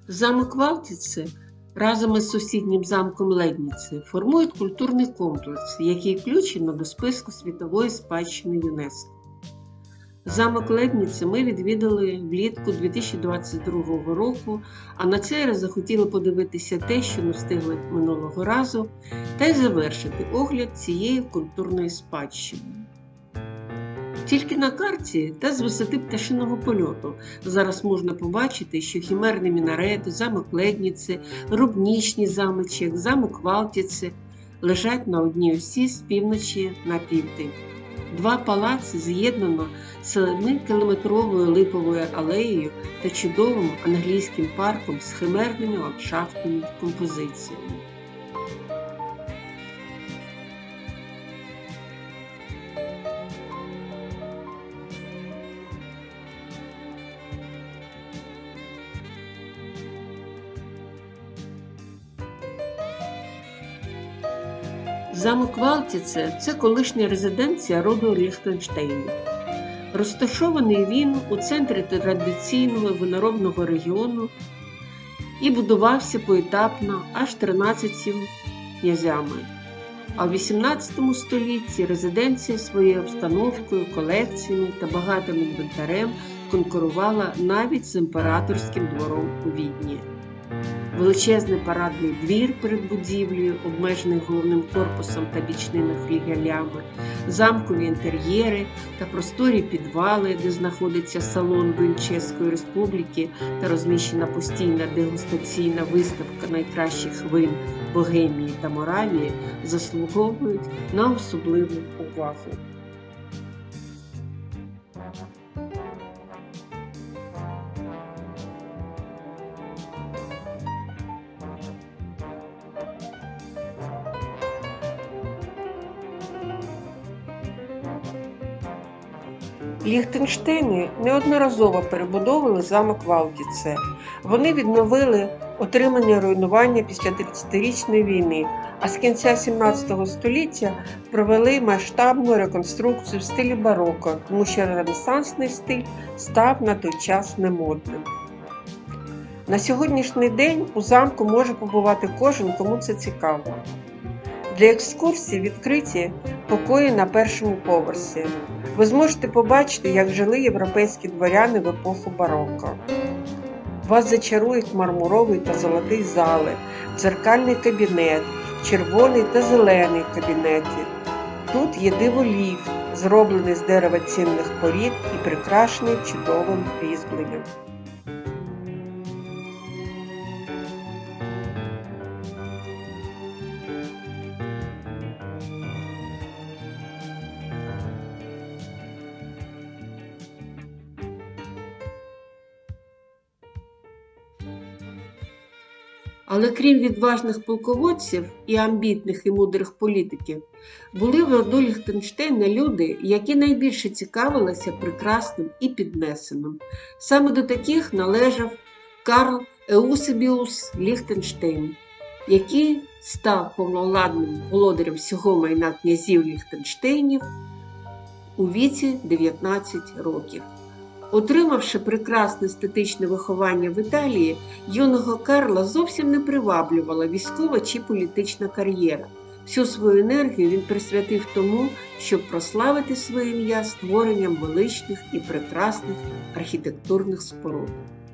Замок Валтіце разом із сусіднім замком Ледніце формують культурний комплекс, який включено до списку світової спадщини ЮНЕСКО. Замок Ледніце ми відвідали влітку 2022 року, а на цей раз захотіли подивитися те, що не встигли минулого разу, та й завершити огляд цієї культурної спадщини. Тільки на карті та з висоти пташиного польоту зараз можна побачити, що хімерний мінарет, замок Ледніце, Рубнічний замочок, замок Валтіце лежать на одній осі з півночі на південь. Два палаци з'єднано 7-кілометровою липовою алеєю та чудовим англійським парком з химерними ландшафтними композиціями. Замок Валтіце – це колишня резиденція роду Ліхтенштейнів. Розташований він у центрі традиційного виноробного регіону і будувався поетапно аж 13 князями. А в XVIII столітті резиденція своєю обстановкою, колекціями та багатим інвентарем конкурувала навіть з імператорським двором у Відні. Величезний парадний двір перед будівлею, обмежений головним корпусом та бічними флігелями, замкові інтер'єри та просторі підвали, де знаходиться салон вин Чеської Республіки та розміщена постійна дегустаційна виставка найкращих вин Богемії та Моравії, заслуговують на особливу увагу. Ліхтенштейни неодноразово перебудовували замок Валтіце. Вони відновили отримані руйнування після 30-річної війни, а з кінця 17 століття провели масштабну реконструкцію в стилі бароко, тому що ренесансний стиль став на той час немодним. На сьогоднішній день у замку може побувати кожен, кому це цікаво. Для екскурсії відкриті покої на першому поверсі. Ви зможете побачити, як жили європейські дворяни в епоху бароко. Вас зачарують мармуровий та золотий зали, дзеркальний кабінет, червоний та зелений кабінети. Тут є диволіфт, зроблений з дерева цінних порід і прикрашений чудовим різьбленням. Але крім відважних полководців і амбітних і мудрих політиків, були в роду Ліхтенштейна люди, які найбільше цікавилися прекрасним і піднесеним. Саме до таких належав Карл Еусебіус Ліхтенштейн, який став повновладним володарем всього майна князів Ліхтенштейнів у віці 19 років. Отримавши прекрасне естетичне виховання в Італії, юного Карла зовсім не приваблювала військова чи політична кар'єра. Всю свою енергію він присвятив тому, щоб прославити своє ім'я створенням величних і прекрасних архітектурних споруд.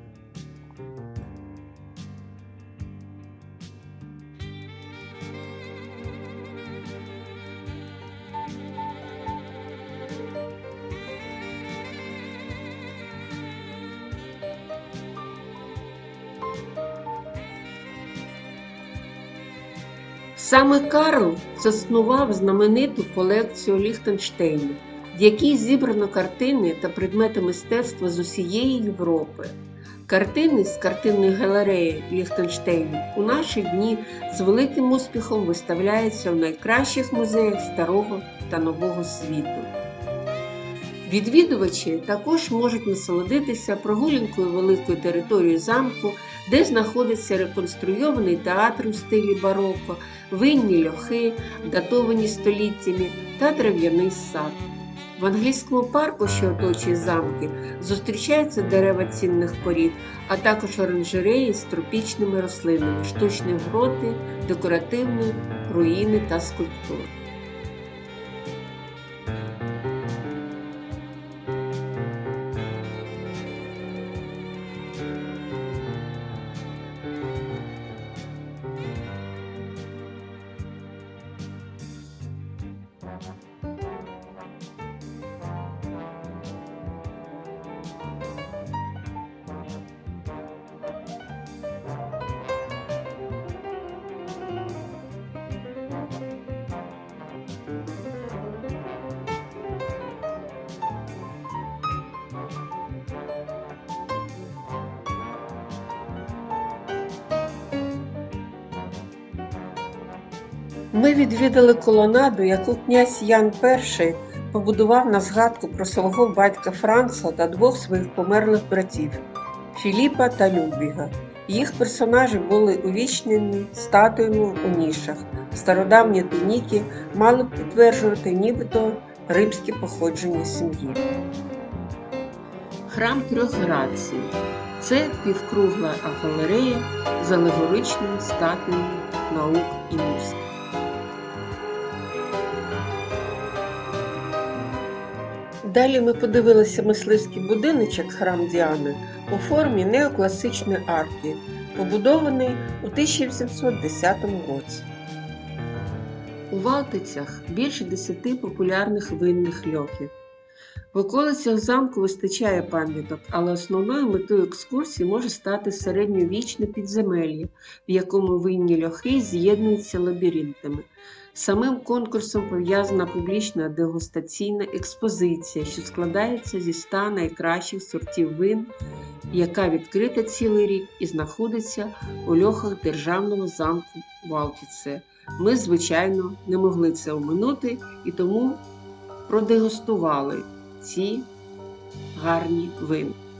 Саме Карл заснував знамениту колекцію Ліхтенштейнів, в якій зібрано картини та предмети мистецтва з усієї Європи. Картини з картинної галереї Ліхтенштейнів у наші дні з великим успіхом виставляються в найкращих музеях Старого та Нового світу. Відвідувачі також можуть насолодитися прогулянкою великою територією замку, де знаходиться реконструйований театр у стилі бароко, винні льохи, датовані століттями, та дерев'яний сад. В англійському парку, що оточує замки, зустрічаються дерева цінних порід, а також оранжереї з тропічними рослинами, штучні гроти, декоративні руїни та скульптури. Ми відвідали колонаду, яку князь Ян І побудував на згадку про свого батька Франца та двох своїх померлих братів – Філіпа та Людвіга. Їх персонажі були увічнені статуями у нішах. Стародавні туніки мали б підтверджувати нібито римське походження сім'ї. Храм трьох грацій – це півкругла галерея з алегоричними статуями наук і музики. Далі ми подивилися мисливський будиночок храм Діани у формі неокласичної арки, побудований у 1810 році. У Валтицях більше 10 популярних винних льохів. В околицях замку вистачає пам'яток, але основною метою екскурсії може стати середньовічне підземелля, в якому винні льохи з'єднуються лабіринтами. Самим конкурсом пов'язана публічна дегустаційна експозиція, що складається зі 100 найкращих сортів вин, яка відкрита цілий рік і знаходиться у льохах державного замку Валтице. Ми, звичайно, не могли це оминути і тому продегустували ці гарні вина.